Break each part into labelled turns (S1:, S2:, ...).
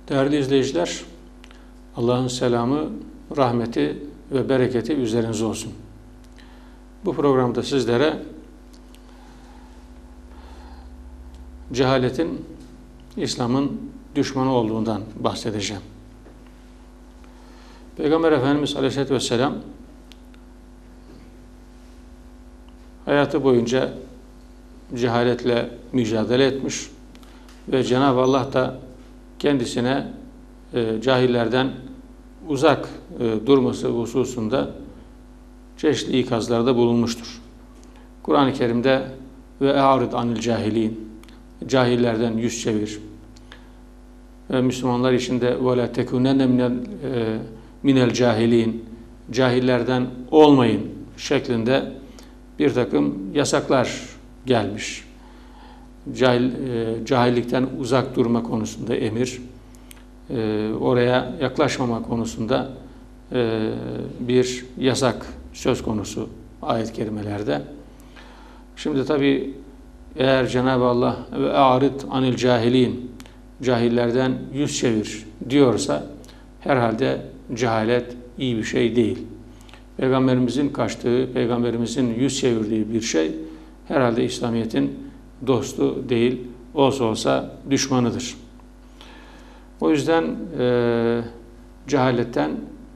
S1: Değerli izleyiciler, Allah'ın selamı, rahmeti ve bereketi üzerinize olsun. Bu programda sizlere cehaletin İslam'ın düşmanı olduğundan bahsedeceğim. Peygamber Efendimiz Aleyhisselatü Vesselam hayatı boyunca cehaletle mücadele etmiş ve Cenab-ı Allah da kendisine cahillerden uzak durması hususunda çeşitli ikazlarda bulunmuştur. Kur'an-ı Kerim'de ve e'arid anil cahilin, cahillerden yüz çevir. Ve Müslümanlar için de ve la tekunenne minel cahilin, cahillerden olmayın şeklinde bir takım yasaklar gelmiş. Cahillikten uzak durma konusunda emir, oraya yaklaşmama konusunda bir yasak söz konusu ayet-i kerimelerde. Şimdi tabi eğer Cenab-ı Allah ve a'rid anil cahilin, cahillerden yüz çevir diyorsa herhalde cehalet iyi bir şey değil. Peygamberimizin kaçtığı, Peygamberimizin yüz çevirdiği bir şey herhalde İslamiyet'in dostu değil, olsa olsa düşmanıdır. O yüzden cehaletten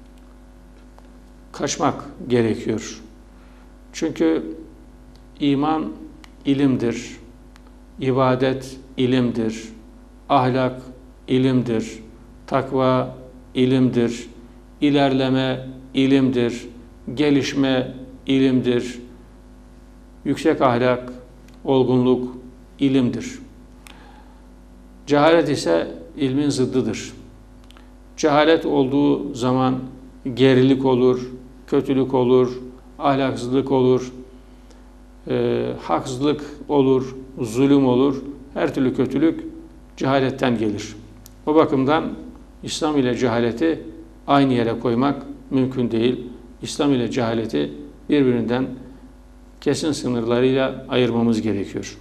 S1: kaçmak gerekiyor. Çünkü iman ilimdir, ibadet ilimdir, ahlak ilimdir, takva ilimdir, ilerleme ilimdir, gelişme ilimdir, yüksek ahlak, olgunluk ilimdir. Cehalet ise ilmin zıddıdır. Cehalet olduğu zaman gerilik olur, kötülük olur, ahlaksızlık olur, haksızlık olur, zulüm olur. Her türlü kötülük cehaletten gelir. O bakımdan İslam ile cehaleti aynı yere koymak mümkün değil. İslam ile cehaleti birbirinden kesin sınırlarıyla ayırmamız gerekiyor.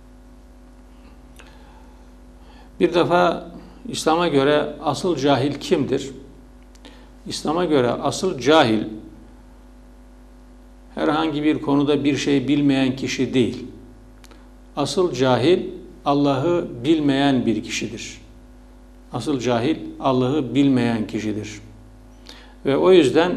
S1: Bir defa İslam'a göre asıl cahil kimdir? İslam'a göre asıl cahil herhangi bir konuda bir şey bilmeyen kişi değil. Asıl cahil Allah'ı bilmeyen bir kişidir. Asıl cahil Allah'ı bilmeyen kişidir. Ve o yüzden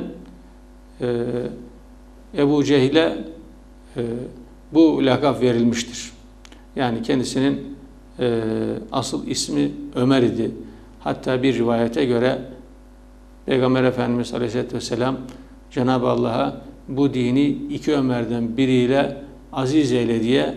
S1: Ebu Cehil'e bu lakap verilmiştir. Yani kendisinin asıl ismi Ömer idi. Hatta bir rivayete göre Peygamber Efendimiz Aleyhisselatü Vesselam Cenab-ı Allah'a bu dini iki Ömer'den biriyle aziz eyle diye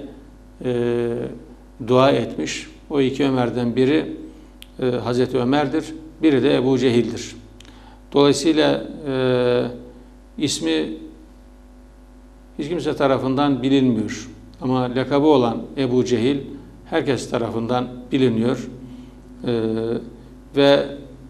S1: dua etmiş. O iki Ömer'den biri Hazreti Ömer'dir, biri de Ebu Cehil'dir. Dolayısıyla ismi hiç kimse tarafından bilinmiyor. Ama lakabı olan Ebu Cehil herkes tarafından biliniyor. Ve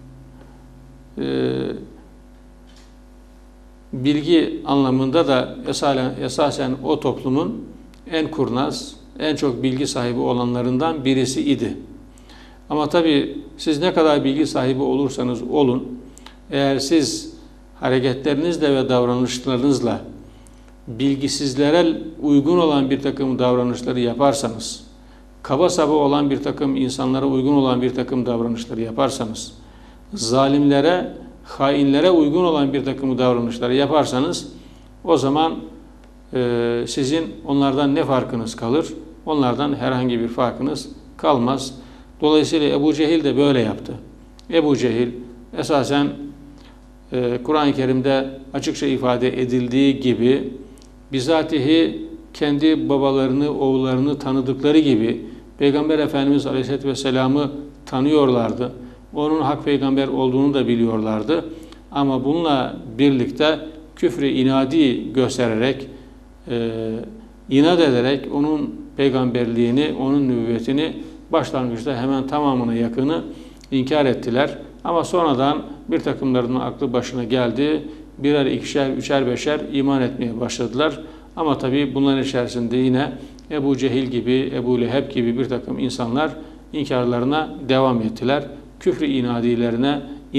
S1: bilgi anlamında da esasen o toplumun en kurnaz, en çok bilgi sahibi olanlarından birisi idi. Ama tabii siz ne kadar bilgi sahibi olursanız olun, eğer siz hareketlerinizle ve davranışlarınızla bilgisizlere uygun olan bir takım davranışları yaparsanız, kaba saba olan bir takım insanlara uygun olan bir takım davranışları yaparsanız, zalimlere, hainlere uygun olan bir takım davranışları yaparsanız, o zaman sizin onlardan ne farkınız kalır? Onlardan herhangi bir farkınız kalmaz. Dolayısıyla Ebu Cehil de böyle yaptı. Ebu Cehil esasen Kur'an-ı Kerim'de açıkça ifade edildiği gibi bizatihi kendi babalarını, oğullarını tanıdıkları gibi Peygamber Efendimiz Aleyhisselatü Vesselam'ı tanıyorlardı. Onun hak peygamber olduğunu da biliyorlardı. Ama bununla birlikte küfrü inadi göstererek, inat ederek onun peygamberliğini, onun nübüvvetini başlangıçta hemen tamamına yakını inkar ettiler. Ama sonradan bir takımlarının aklı başına geldi. Birer, ikişer, üçer, beşer iman etmeye başladılar. Ama tabii bunların içerisinde yine Ebu Cehil gibi, Ebu Leheb gibi bir takım insanlar inkarlarına devam ettiler. küfrü inadilerine,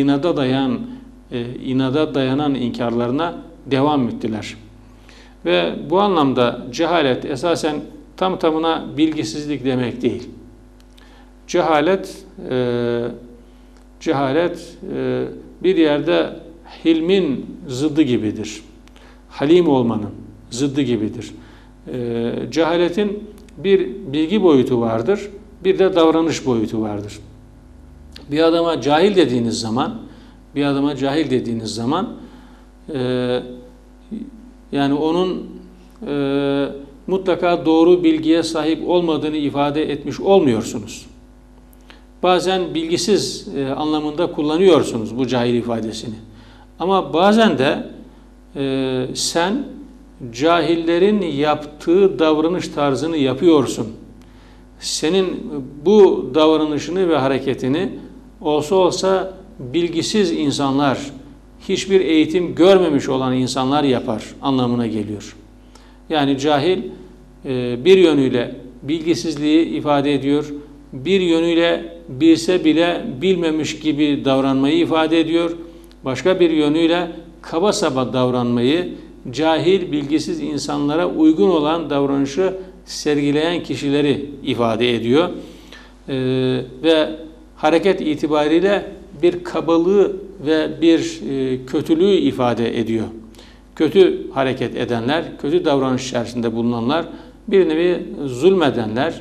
S1: inada dayanan inkarlarına devam ettiler. Ve bu anlamda cehalet esasen tam tamına bilgisizlik demek değil. Cehalet bir yerde hilmin zıddı gibidir. Halim olmanın zıddı gibidir. Cehaletin bir bilgi boyutu vardır, bir de davranış boyutu vardır. Bir adama cahil dediğiniz zaman yani onun mutlaka doğru bilgiye sahip olmadığını ifade etmiş olmuyorsunuz. Bazen bilgisiz anlamında kullanıyorsunuz bu cahil ifadesini. Ama bazen de sen cahillerin yaptığı davranış tarzını yapıyorsun. Senin bu davranışını ve hareketini olsa olsa bilgisiz insanlar, hiçbir eğitim görmemiş olan insanlar yapar anlamına geliyor. Yani cahil bir yönüyle bilgisizliği ifade ediyor, bir yönüyle bilse bile bilmemiş gibi davranmayı ifade ediyor, başka bir yönüyle kaba saba davranmayı, cahil, bilgisiz insanlara uygun olan davranışı sergileyen kişileri ifade ediyor. Ve hareket itibariyle bir kabalığı ve bir kötülüğü ifade ediyor. Kötü hareket edenler, kötü davranış içerisinde bulunanlar, bir nevi zulmedenler,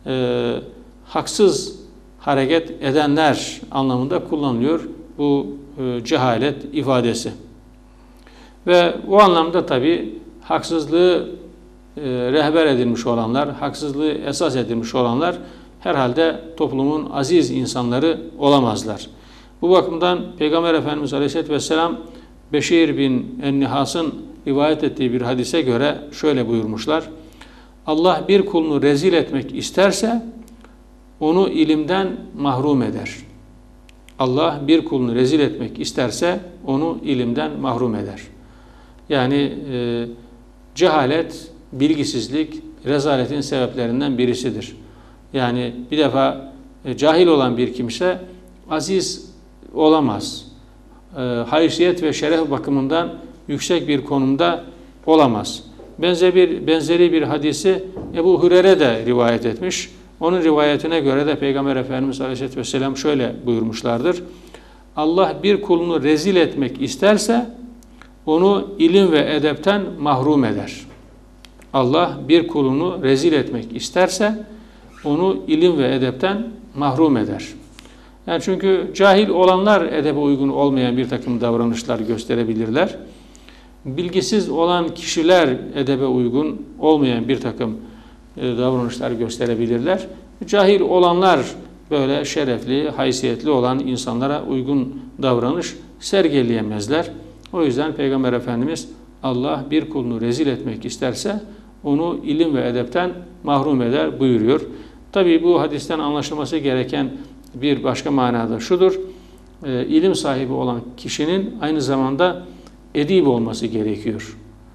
S1: haksız hareket edenler anlamında kullanılıyor bu cehalet ifadesi. Ve o anlamda tabi haksızlığı rehber edilmiş olanlar, haksızlığı esas edilmiş olanlar herhalde toplumun aziz insanları olamazlar. Bu bakımdan Peygamber Efendimiz Aleyhisselatü Vesselam Beşir bin Ennihas'ın rivayet ettiği bir hadise göre şöyle buyurmuşlar. Allah bir kulunu rezil etmek isterse onu ilimden mahrum eder. Allah bir kulunu rezil etmek isterse onu ilimden mahrum eder. Yani cehalet, bilgisizlik, rezaletin sebeplerinden birisidir. Yani bir defa cahil olan bir kimse aziz olamaz. Haysiyet ve şeref bakımından yüksek bir konumda olamaz. Benzeri bir hadisi Ebu Hureyre de rivayet etmiş. Onun rivayetine göre de Peygamber Efendimiz Aleyhisselatü Vesselam şöyle buyurmuşlardır. Allah bir kulunu rezil etmek isterse onu ilim ve edepten mahrum eder. Allah bir kulunu rezil etmek isterse onu ilim ve edepten mahrum eder. Yani çünkü cahil olanlar edebe uygun olmayan bir takım davranışlar gösterebilirler. Bilgisiz olan kişiler edebe uygun olmayan bir takım davranışlar gösterebilirler. Cahil olanlar böyle şerefli, haysiyetli olan insanlara uygun davranış sergileyemezler. O yüzden Peygamber Efendimiz Allah bir kulunu rezil etmek isterse onu ilim ve edepten mahrum eder buyuruyor. Tabii bu hadisten anlaşılması gereken bir başka manada şudur. İlim sahibi olan kişinin aynı zamanda edip olması gerekiyor.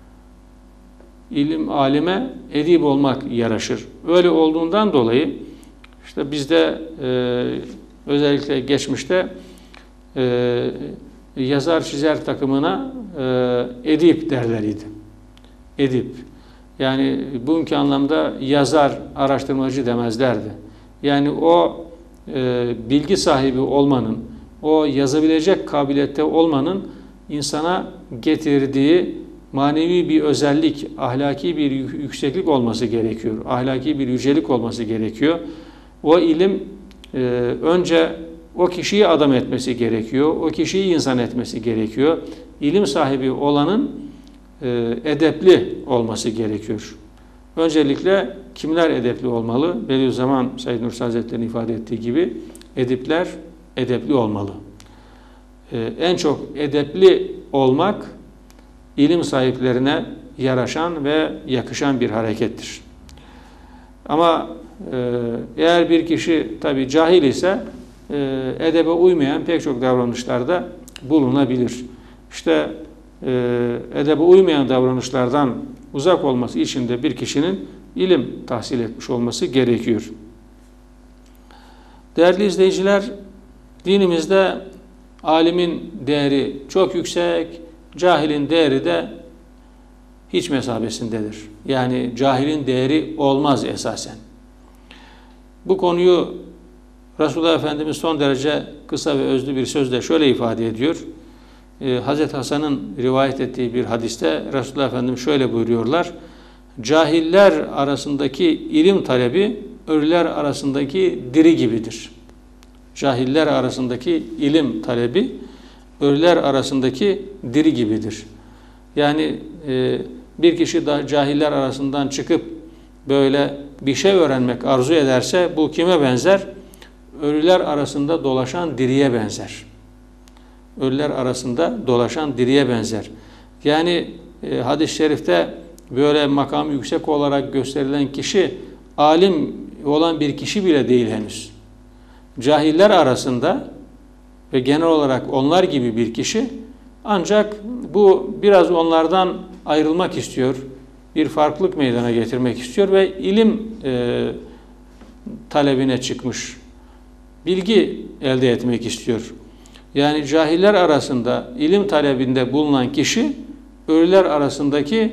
S1: Alime edip olmak yaraşır. Öyle olduğundan dolayı işte bizde özellikle geçmişte yazar çizer takımına edip derler idi. Edip. Yani bugünkü anlamda yazar, araştırmacı demezlerdi. Yani o bilgi sahibi olmanın, o yazabilecek kabiliyette olmanın insana getirdiği manevi bir özellik, ahlaki bir yükseklik olması gerekiyor. Ahlaki bir yücelik olması gerekiyor. O ilim önce o kişiyi adam etmesi gerekiyor. O kişiyi insan etmesi gerekiyor. İlim sahibi olanın edepli olması gerekiyor. Öncelikle kimler edepli olmalı? Bediüzzaman Said Nursi Hazretleri'nin ifade ettiği gibi edipler edepli olmalı. En çok edepli olmak ilim sahiplerine yaraşan ve yakışan bir harekettir. Ama eğer bir kişi tabi cahil ise edebe uymayan pek çok davranışlarda bulunabilir. İşte edebe uymayan davranışlardan uzak olması için de bir kişinin ilim tahsil etmiş olması gerekiyor. Değerli izleyiciler, Dinimizde alimin değeri çok yüksek, cahilin değeri de hiç mesabesindedir. Yani cahilin değeri olmaz esasen. Bu konuyu Resulullah Efendimiz son derece kısa ve özlü bir sözle şöyle ifade ediyor. Hazreti Hasan'ın rivayet ettiği bir hadiste Resulullah Efendimiz şöyle buyuruyorlar. Cahiller arasındaki ilim talebi ölüler arasındaki diri gibidir. Cahiller arasındaki ilim talebi ölüler arasındaki diri gibidir. Yani bir kişi da cahiller arasından çıkıp böyle bir şey öğrenmek arzu ederse bu kime benzer? Ölüler arasında dolaşan diriye benzer. Ölüler arasında dolaşan diriye benzer. Yani hadis-i şerifte böyle makamı yüksek olarak gösterilen kişi alim olan bir kişi bile değil henüz. Cahiller arasında ve genel olarak onlar gibi bir kişi, ancak bu biraz onlardan ayrılmak istiyor, bir farklılık meydana getirmek istiyor ve ilim talebine çıkmış, bilgi elde etmek istiyor. Yani cahiller arasında ilim talebinde bulunan kişi ölüler arasındaki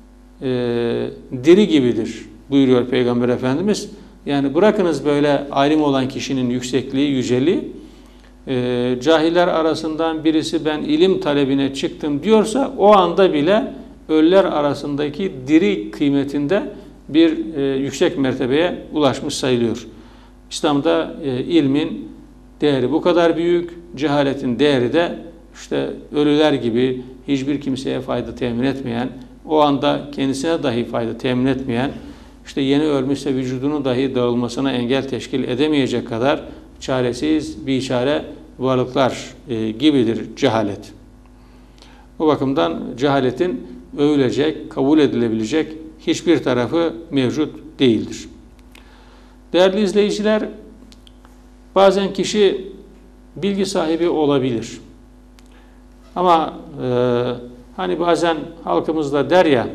S1: diri gibidir buyuruyor Peygamber Efendimiz. Yani bırakınız böyle alim olan kişinin yüksekliği, yüceliği, cahiller arasından birisi ben ilim talebine çıktım diyorsa o anda bile ölüler arasındaki diri kıymetinde bir yüksek mertebeye ulaşmış sayılıyor. İslam'da ilmin değeri bu kadar büyük, cehaletin değeri de işte ölüler gibi hiçbir kimseye fayda temin etmeyen, o anda kendisine dahi fayda temin etmeyen, işte yeni ölmüşse vücudunun dahi dağılmasına engel teşkil edemeyecek kadar çaresiz, biçare varlıklar gibidir cehalet. Bu bakımdan cehaletin övülecek, kabul edilebilecek hiçbir tarafı mevcut değildir. Değerli izleyiciler, bazen kişi bilgi sahibi olabilir. Ama hani bazen halkımızda der ya,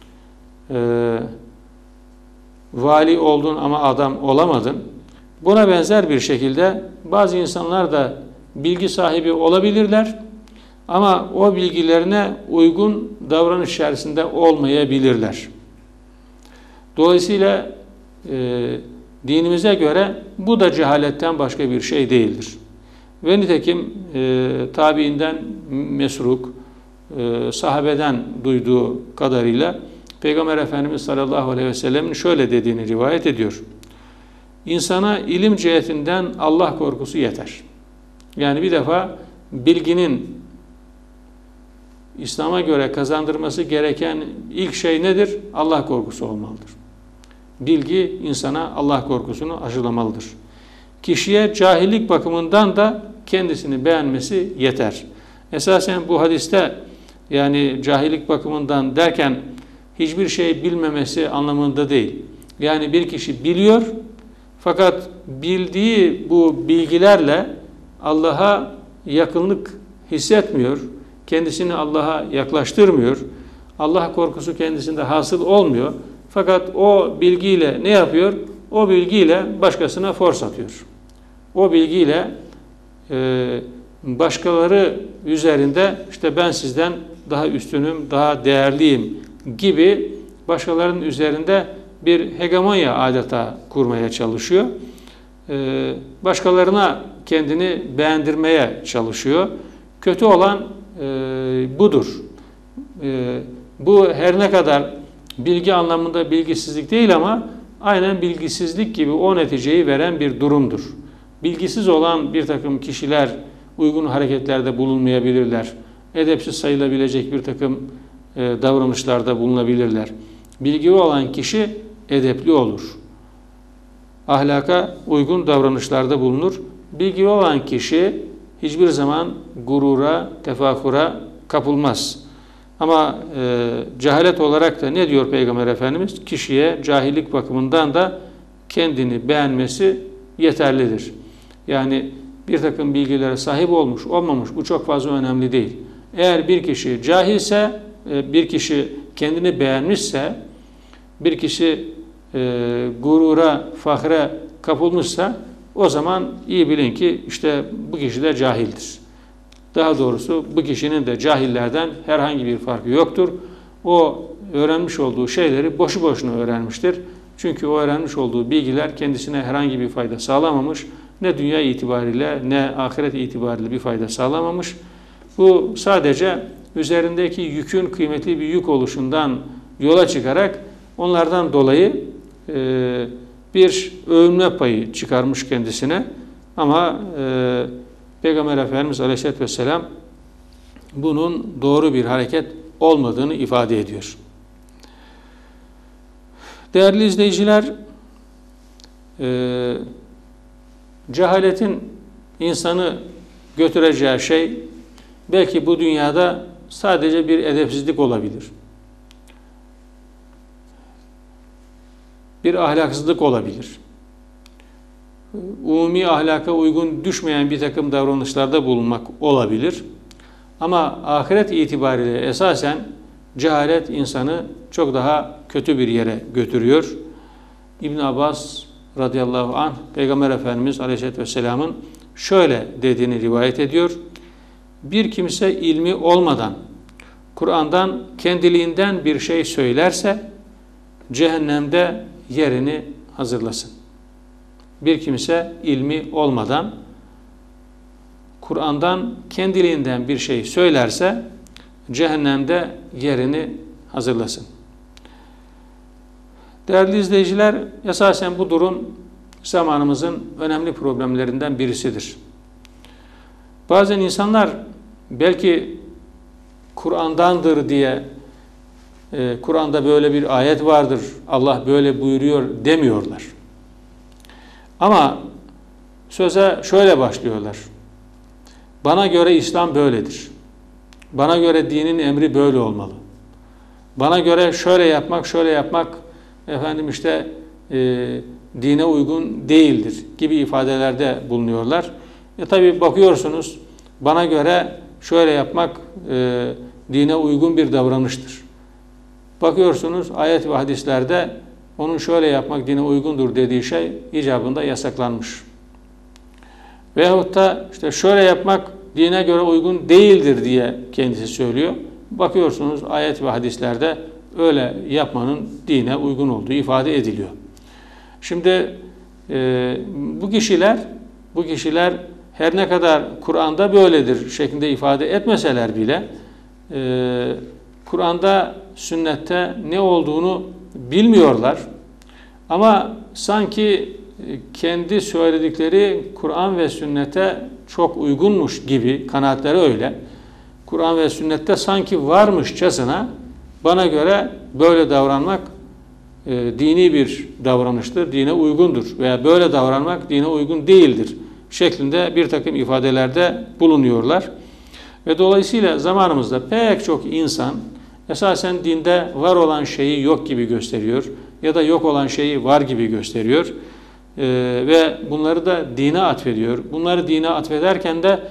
S1: vali oldun ama adam olamadın. Buna benzer bir şekilde bazı insanlar da bilgi sahibi olabilirler ama o bilgilerine uygun davranış içerisinde olmayabilirler. Dolayısıyla dinimize göre bu da cehaletten başka bir şey değildir. Ve nitekim tabiinden Mesruk, sahabeden duyduğu kadarıyla Peygamber Efendimiz sallallahu aleyhi ve sellem'in şöyle dediğini rivayet ediyor. İnsana ilim cihetinden Allah korkusu yeter. Yani bir defa bilginin İslam'a göre kazandırması gereken ilk şey nedir? Allah korkusu olmalıdır. Bilgi insana Allah korkusunu aşılamalıdır. Kişiye cahillik bakımından da kendisini beğenmesi yeter. Esasen bu hadiste yani cahillik bakımından derken hiçbir şey bilmemesi anlamında değil. Yani bir kişi biliyor fakat bildiği bu bilgilerle Allah'a yakınlık hissetmiyor. Kendisini Allah'a yaklaştırmıyor. Allah korkusu kendisinde hasıl olmuyor. Fakat o bilgiyle ne yapıyor? O bilgiyle başkasına fors atıyor. O bilgiyle başkaları üzerinde işte ben sizden daha üstünüm, daha değerliyim gibi başkalarının üzerinde bir hegemonya adeta kurmaya çalışıyor. Başkalarına kendini beğendirmeye çalışıyor. Kötü olan budur. Bu her ne kadar bilgi anlamında bilgisizlik değil ama aynen bilgisizlik gibi o neticeyi veren bir durumdur. Bilgisiz olan bir takım kişiler uygun hareketlerde bulunmayabilirler. Edepsiz sayılabilecek bir takım davranışlarda bulunabilirler. Bilgili olan kişi edepli olur. Ahlaka uygun davranışlarda bulunur. Bilgili olan kişi hiçbir zaman gurura, tefakura kapılmaz. Ama cehalet olarak da ne diyor Peygamber Efendimiz? Kişiye cahillik bakımından da kendini beğenmesi yeterlidir. Yani bir takım bilgilere sahip olmuş, olmamış bu çok fazla önemli değil. Eğer bir kişi cahilse, bir kişi kendini beğenmişse, bir kişi gurura, fahre kapılmışsa o zaman iyi bilin ki işte bu kişi de cahildir. Daha doğrusu bu kişinin de cahillerden herhangi bir farkı yoktur. O öğrenmiş olduğu şeyleri boşu boşuna öğrenmiştir. Çünkü o öğrenmiş olduğu bilgiler kendisine herhangi bir fayda sağlamamış. Ne dünya itibariyle ne ahiret itibariyle bir fayda sağlamamış. Bu sadece üzerindeki yükün kıymetli bir yük oluşundan yola çıkarak onlardan dolayı bir övünme payı çıkarmış kendisine. Ama Peygamber Efendimiz Aleyhisselatü Vesselam bunun doğru bir hareket olmadığını ifade ediyor. Değerli izleyiciler, cehaletin insanı götüreceği şey belki bu dünyada sadece bir edepsizlik olabilir. Bir ahlaksızlık olabilir. Umumi ahlaka uygun düşmeyen bir takım davranışlarda bulunmak olabilir. Ama ahiret itibariyle esasen cehalet insanı çok daha kötü bir yere götürüyor. İbn Abbas radıyallahu anh Peygamber Efendimiz Aleyhisselatü Vesselam'ın şöyle dediğini rivayet ediyor. Bir kimse ilmi olmadan Kur'an'dan kendiliğinden bir şey söylerse cehennemde yerini hazırlasın. Bir kimse ilmi olmadan Kur'an'dan kendiliğinden bir şey söylerse cehennemde yerini hazırlasın. Değerli izleyiciler, esasen bu durum zamanımızın önemli problemlerinden birisidir. Bazen insanlar belki Kur'an'dandır diye Kur'an'da böyle bir ayet vardır, Allah böyle buyuruyor demiyorlar. Ama söze şöyle başlıyorlar. Bana göre İslam böyledir. Bana göre dinin emri böyle olmalı. Bana göre şöyle yapmak efendim işte dine uygun değildir gibi ifadelerde bulunuyorlar. Tabi bakıyorsunuz bana göre şöyle yapmak dine uygun bir davranıştır. Bakıyorsunuz ayet ve hadislerde onun şöyle yapmak dine uygundur dediği şey icabında yasaklanmış. Veyahut da işte şöyle yapmak dine göre uygun değildir diye kendisi söylüyor. Bakıyorsunuz ayet ve hadislerde öyle yapmanın dine uygun olduğu ifade ediliyor. Şimdi bu kişiler her ne kadar Kur'an'da böyledir şeklinde ifade etmeseler bile Kur'an'da, sünnette ne olduğunu bilmiyorlar. Ama sanki kendi söyledikleri Kur'an ve sünnete çok uygunmuş gibi kanaatleri öyle. Kur'an ve sünnette sanki varmışçasına bana göre böyle davranmak dini bir davranıştır, dine uygundur veya böyle davranmak dine uygun değildir şeklinde bir takım ifadelerde bulunuyorlar. Ve dolayısıyla zamanımızda pek çok insan esasen dinde var olan şeyi yok gibi gösteriyor ya da yok olan şeyi var gibi gösteriyor ve bunları da dine atfediyor. Bunları dine atfederken de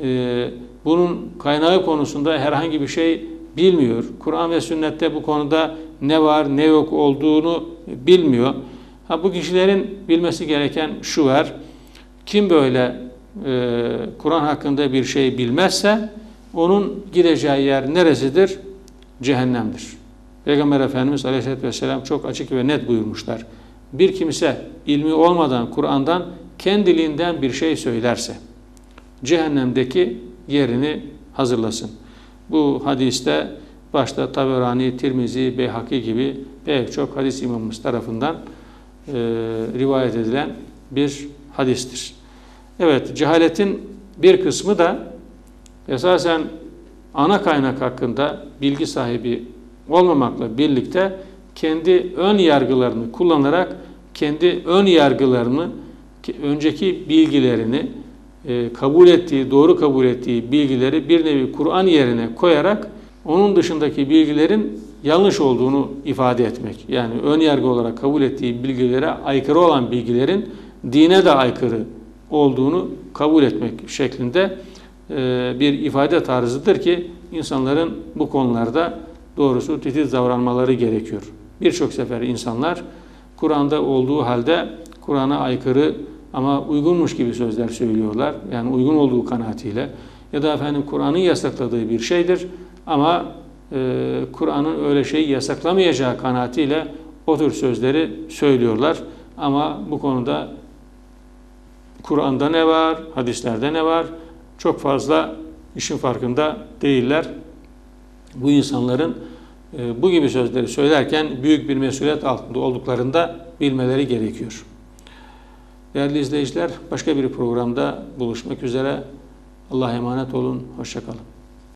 S1: bunun kaynağı konusunda herhangi bir şey bilmiyor. Kur'an ve sünnette bu konuda ne var ne yok olduğunu bilmiyor. Bu kişilerin bilmesi gereken şu var. Kim böyle Kur'an hakkında bir şey bilmezse onun gideceği yer neresidir? Cehennemdir. Peygamber Efendimiz Aleyhisselatü Vesselam çok açık ve net buyurmuşlar. Bir kimse ilmi olmadan Kur'an'dan kendiliğinden bir şey söylerse cehennemdeki yerini hazırlasın. Bu hadiste başta Taberani, Tirmizi, Beyhaki gibi pek çok hadis imamımız tarafından rivayet edilen bir hadistir. Evet, cehaletin bir kısmı da esasen ana kaynak hakkında bilgi sahibi olmamakla birlikte kendi ön yargılarını kullanarak kendi ön yargılarını, önceki bilgilerini doğru kabul ettiği bilgileri bir nevi Kur'an yerine koyarak onun dışındaki bilgilerin yanlış olduğunu ifade etmek. Yani ön yargı olarak kabul ettiği bilgilere aykırı olan bilgilerin dine de aykırı olduğunu kabul etmek şeklinde bir ifade tarzıdır ki insanların bu konularda doğrusu titiz davranmaları gerekiyor. Birçok sefer insanlar Kur'an'da olduğu halde Kur'an'a aykırı ama uygunmuş gibi sözler söylüyorlar. Yani uygun olduğu kanaatiyle. Ya da efendim Kur'an'ın yasakladığı bir şeydir ama Kur'an'ın öyle şeyi yasaklamayacağı kanaatiyle o tür sözleri söylüyorlar. Ama bu konuda Kur'an'da ne var, hadislerde ne var? Çok fazla işin farkında değiller. Bu insanların bu gibi sözleri söylerken büyük bir mesuliyet altında olduklarını da bilmeleri gerekiyor. Değerli izleyiciler, başka bir programda buluşmak üzere. Allah'a emanet olun, hoşça kalın.